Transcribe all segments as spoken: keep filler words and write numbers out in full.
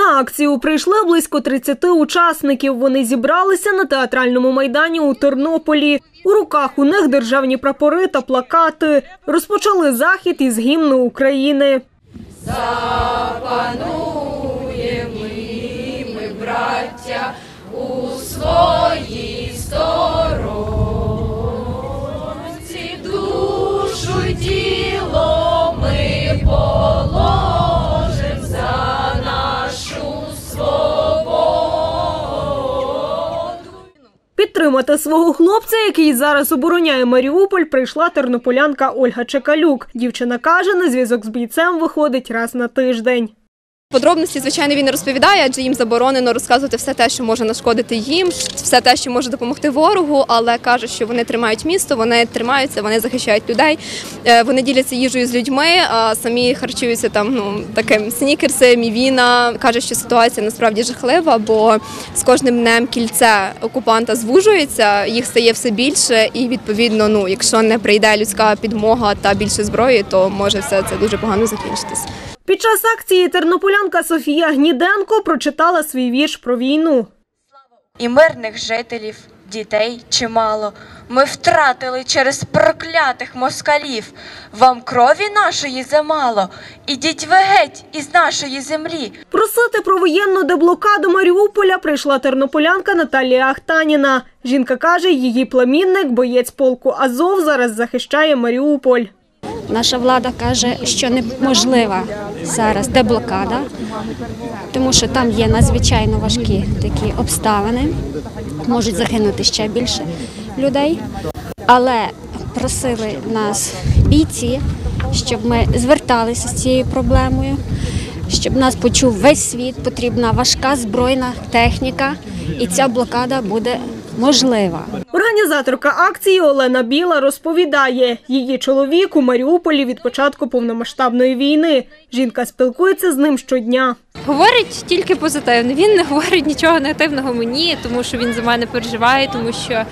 На акцію прийшли близько тридцяти учасників. Вони зібралися на театральному майдані у Тернополі. У руках у них державні прапори та плакати. Розпочали захід із гімну України. Запануємо ми, браття, у своїй сторонці, душу й тіло ми положим за нашу свободу. Підтримати свого хлопця, який зараз обороняє Маріуполь, прийшла тернополянка Ольга Чекалюк. Дівчина каже, на зв'язок з бійцем виходить раз на тиждень. Подробності, звичайно, він не розповідає, адже їм заборонено розказувати все те, що може нашкодити їм, все те, що може допомогти ворогу, але каже, що вони тримають місто, вони тримаються, вони захищають людей, вони діляться їжею з людьми, а самі харчуються там, ну, таким снікерси, мівіна. Каже, що ситуація насправді жахлива, бо з кожним днем кільце окупанта звужується, їх стає все більше і, відповідно, ну, якщо не прийде людська підмога та більше зброї, то може все це дуже погано закінчитися. Під час акції тернополянка Софія Гніденко прочитала свій вірш про війну. І мирних жителів, дітей чимало, ми втратили через проклятих москалів. Вам крові нашої замало, ідіть ви геть із нашої землі. Просити про воєнну деблокаду Маріуполя прийшла тернополянка Наталія Ахтаніна. Жінка каже, її племінник, боєць полку Азов, зараз захищає Маріуполь. Наша влада каже, що неможлива зараз деблокада, тому що там є надзвичайно важкі такі обставини, можуть загинути ще більше людей. Але просили нас бійці, щоб ми зверталися з цією проблемою, щоб нас почув весь світ, потрібна важка збройна техніка, і ця блокада буде можлива. Організаторка акції Олена Біла розповідає, її чоловік у Маріуполі від початку повномасштабної війни. Жінка спілкується з ним щодня. Говорить тільки позитивно, він не говорить нічого негативного мені, тому що він за мене переживає, тому що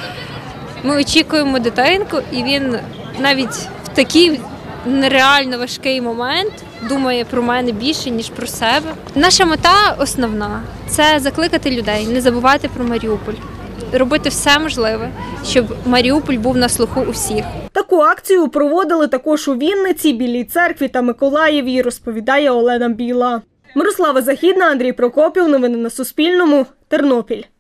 ми очікуємо дитинку, і він навіть в такий нереально важкий момент думає про мене більше, ніж про себе. Наша мета основна – це закликати людей, не забувати про Маріуполь. Робити все можливе, щоб Маріуполь був на слуху у всіх. Таку акцію проводили також у Вінниці, Білій Церкві та Миколаєві, розповідає Олена Біла. Мирослава Західна, Андрій Прокопів. Новини на Суспільному. Тернопіль.